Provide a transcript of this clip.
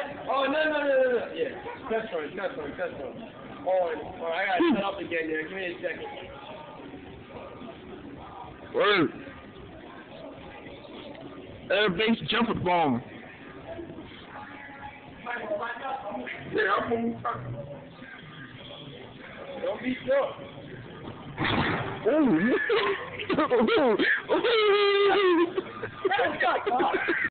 Oh, no. Yeah, test run. Oh, I gotta set up again there. Give me a second. Word. Air base jumper bomb. Yeah, I'm moving. Don't be stuck. Ooh.